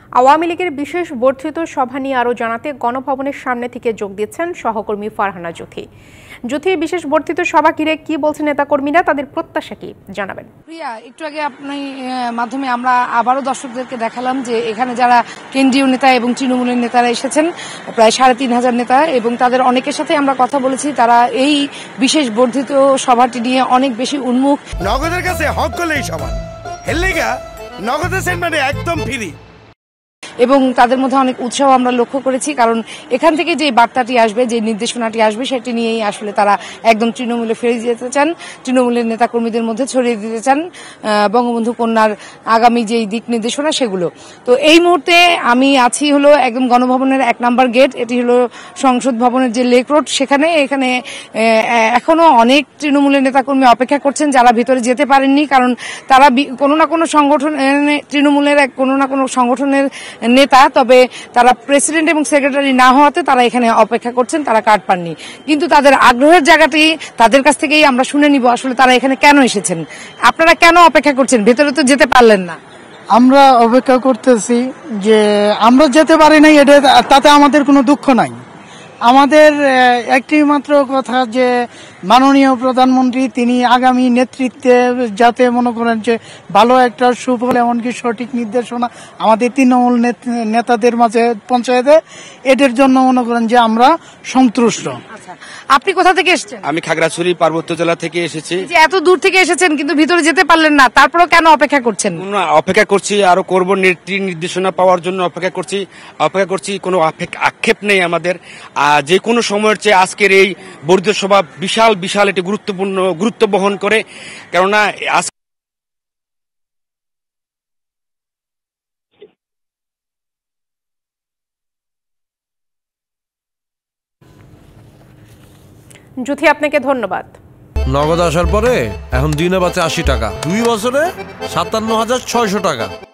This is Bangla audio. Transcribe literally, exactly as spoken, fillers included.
আওয়ামী লীগের বিশেষ বর্ধিত সভা নিয়ে আরও জানাতে গণভবনের সামনে থেকে যোগ দিচ্ছেন সহকর্মী ফারহানা জ্যোতি। জ্যোতি, বিশেষ বর্ধিত সভা ঘিরে কি বলছেন নেতাকর্মীরা, তাদের প্রত্যাশা কি জানাবেন? প্রিয়া, একটু আগে আপনি মাধ্যমে আমরা আবারও দর্শকদেরকে দেখালাম যে এখানে যারা কেন্দ্রীয় নেতা এবং তৃণমূলের নেতারা এসেছেন, প্রায় সাড়ে তিন হাজার নেতা, এবং তাদের অনেকের সাথে আমরা কথা বলেছি। তারা এই বিশেষ বর্ধিত সভাটি নিয়ে অনেক বেশি উন্মুখ। নগদের কাছে হক করলেই সমান, হেললেগা নগদের সেন্টারে একদম ফ্রি, এবং তাদের মধ্যে অনেক উৎসাহ আমরা লক্ষ্য করেছি, কারণ এখান থেকে যে বার্তাটি আসবে, যে নির্দেশনাটি আসবে, সেটি নিয়েই আসলে তারা একদম তৃণমূলে ফিরে যেতে চান, তৃণমূলের নেতাকর্মীদের মধ্যে ছড়িয়ে দিতে চান বঙ্গবন্ধু কন্যার আগামী যেই দিক নির্দেশনা সেগুলো। তো এই মুহূর্তে আমি আছি হলো একদম গণভবনের এক নম্বর গেট, এটি হলো সংসদ ভবনের যে লেক রোড, সেখানে এখানে এখনো অনেক তৃণমূলের নেতাকর্মী অপেক্ষা করছেন যারা ভিতরে যেতে পারেননি, কারণ তারা কোনো না কোনো সংগঠন, তৃণমূলের কোনো না কোনো সংগঠনের নেতা, তবে তারা প্রেসিডেন্ট এবং সেক্রেটারি না হওয়াতে তারা এখানে অপেক্ষা করছেন, তারা কার্ড পাননি। কিন্তু তাদের আগ্রহের জায়গাটি তাদের কাছ থেকেই আমরা শুনে নিব, আসলে তারা এখানে কেন এসেছেন, আপনারা কেন অপেক্ষা করছেন, ভেতরে তো যেতে পারলেন না। আমরা অপেক্ষা করতেছি যে আমরা যেতে পারি নাই, এটা তাতে আমাদের কোনো দুঃখ নাই। আমাদের একটি মাত্র কথা যে মাননীয় প্রধানমন্ত্রী তিনি আগামী নেতৃত্বে যাতে মনে করেন যে ভালো একটা সুফল, এমনকি সঠিক নির্দেশনা আমাদের তৃণমূল নেতাদের মাঝে পঞ্চায়েতে, এটার জন্য মনে করেন যে আমরা সন্তুষ্ট। আপনি কোথা থেকে এসেছেন? আমি খাগড়াছড়ি পার্বত্য জেলা থেকে এসেছি। যে এত দূর থেকে এসেছেন কিন্তু ভিতরে যেতে পারলেন না, তারপরেও কেন অপেক্ষা করছেন? অপেক্ষা করছি, আরো করব, নেত্রীর নির্দেশনা পাওয়ার জন্য অপেক্ষা করছি অপেক্ষা করছি কোনো আক্ষেপ নেই আমাদের। যে কোনো সময়ের চেয়ে আজকের এই বর্ধিত সভা বিশাল বিশাল একটি গুরুত্বপূর্ণ গুরুত্ব বহন করে, কেননা জ্যোতি, আপনাকে ধন্যবাদ। নগদ আসার পরে এখন দিনে বাঁচে আশি টাকা, দুই বছরে সাতান্ন হাজার ছয়শো টাকা।